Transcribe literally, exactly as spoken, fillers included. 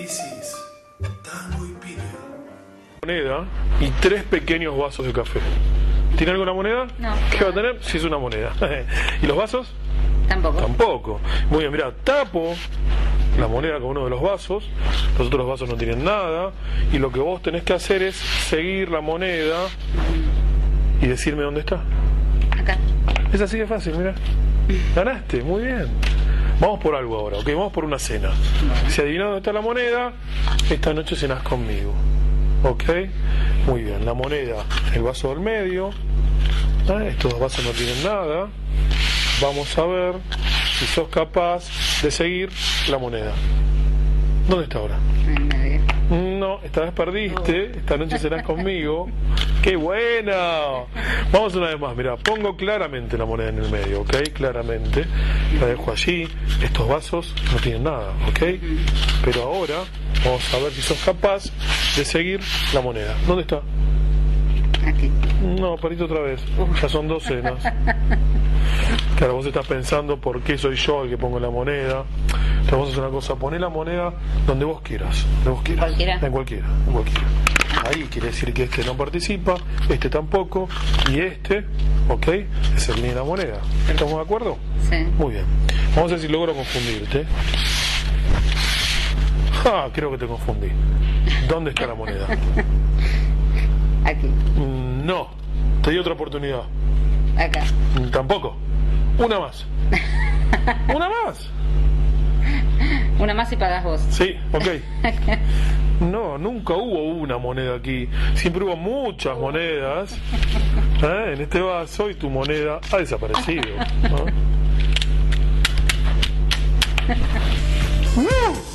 This is Tango y Piña. Moneda y tres pequeños vasos de café. ¿Tiene alguna moneda? No. ¿Qué va a tener? Si es una moneda. ¿Y los vasos? Tampoco. Tampoco. Muy bien, mira, tapo la moneda con uno de los vasos, los otros vasos no tienen nada, y lo que vos tenés que hacer es seguir la moneda y decirme dónde está. Acá. Es así de fácil, mira. Ganaste, muy bien. Vamos por algo ahora, ok, vamos por una cena. Si adivinas dónde está la moneda, esta noche cenás conmigo. Ok, muy bien, la moneda, el vaso del medio. Ah, estos dos vasos no tienen nada. Vamos a ver si sos capaz de seguir la moneda. ¿Dónde está ahora? En medio. No, esta vez perdiste. Esta noche serás conmigo. ¡Qué buena! Vamos una vez más. Mira, pongo claramente la moneda en el medio, ¿ok? Claramente. La dejo allí. Estos vasos no tienen nada, ¿ok? Pero ahora vamos a ver si sos capaz de seguir la moneda. ¿Dónde está? Aquí. No, perdiste otra vez. Ya son dos cenas. Claro, vos estás pensando por qué soy yo el que pongo la moneda. Entonces vamos a hacer una cosa, poné la moneda donde vos quieras, donde vos quieras. ¿Cualquiera? En cualquiera, en cualquiera. Ahí quiere decir que este no participa, este tampoco, y este, ok, es el de la moneda. ¿Estamos de acuerdo? Sí. Muy bien. Vamos a ver si logro confundirte. Ah, creo que te confundí. ¿Dónde está la moneda? Aquí. Mm, No, te di otra oportunidad. Acá. Mm, Tampoco. Una más. Una más. Una más y pagas vos. Sí, ok. No, nunca hubo una moneda aquí. Siempre hubo muchas monedas, ¿eh? En este vaso, y tu moneda ha desaparecido, ¿no? ¡Uh!